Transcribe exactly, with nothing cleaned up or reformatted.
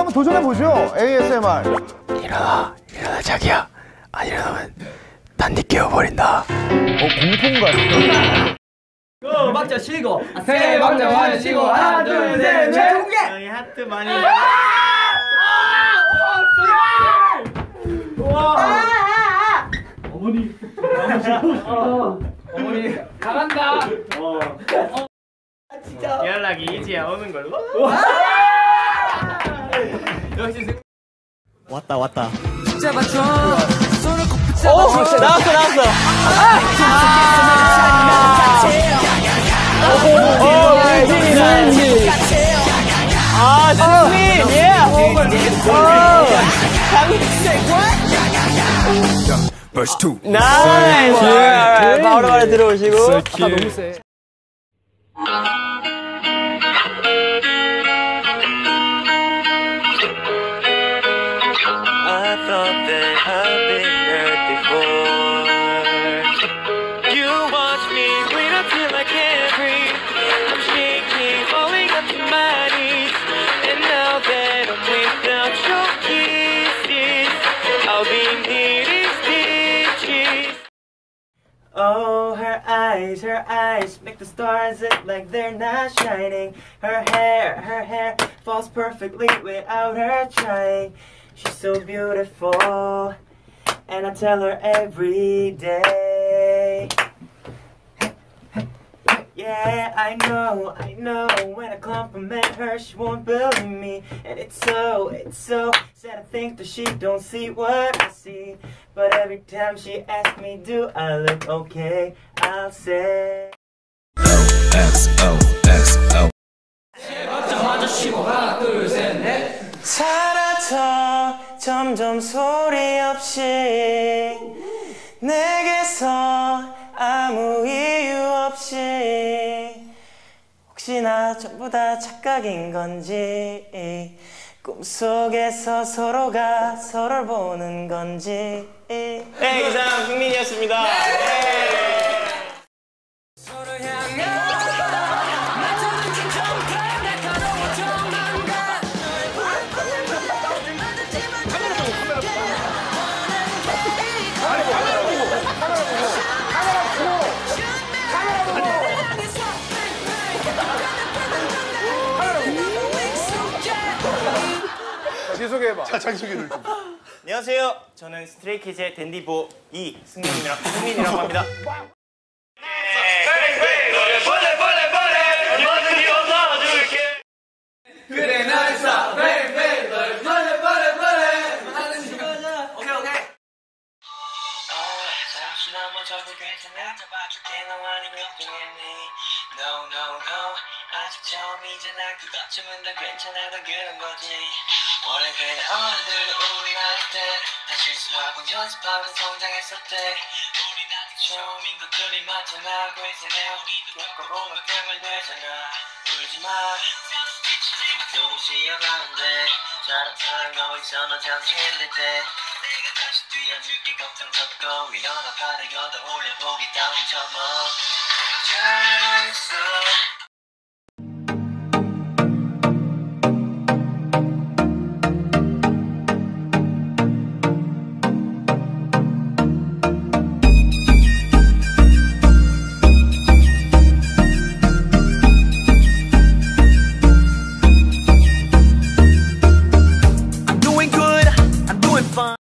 한번 도전해보죠. 에이에스엠알. 일어나, 일어나 자기야. 안 일어나면 단디 깨워버린다. 어, 공포인 것 같아. 고! 박자 치고! 세 박자 많이 치고! 하나, 둘, 셋, 넷! 여기 하트 많이. 와! 어머니! 어머니! 나간다! 어. 아, 진짜! 연락이 이제야 오는 걸로? 역시 왔다 왔다. 잡아줘! 오! 나왔어 나왔어! 오! 승민이다! 아 승민! 예! 나이스! 바로 바로 들어오시고. 아까 너무 세. Oh, her eyes, her eyes make the stars look like they're not shining. Her hair, her hair falls perfectly without her trying. She's so beautiful, and I tell her every day. Yeah, I know, I know, when I compliment her she won't believe me. And it's so, it's so sad to think that she don't see what I see. But every time she asks me, do I look okay, I'll say O X O X O. 하나, 둘, 셋, 넷! 사라져 점점 소리 없이 내게서 아무 이유 없이 혹시나 전부 다 착각인 건지 꿈속에서 서로가 서로를 보는 건지. 네, 이상 승민이었습니다. 네. 자기소개해봐. 자, 자기소개를 좀. 안녕하세요. 저는 스트레이키즈의 댄디보 이승민이라고 승민이라고 합니다. 그래 날 쏴! 베이베이 널 보내 보내 보내! 하는 시간이야. 오케이 오케이. 잠시 넘어져도 괜찮아. 잡아줄게 너 많이 걱정했니? No no no. 아직 처음이잖아. 그것쯤은 다 괜찮아. 다 그런 거지. 원래 그래 어른들도 우리 나이 때 다 실수하고 연습하고 성장했었대. 우리 나도 처음인 것들이 많잖아. 그래서 내 우리도 겪어보면 그러면 되잖아. 울지마 조금씩 이어가는데 자랑하는 거 있어 너 잠시 힘들 때 내가 다시 뛰어줄게 걱정 덮고 일어나 바래 걷어 올려보기 다운 접어 잘했어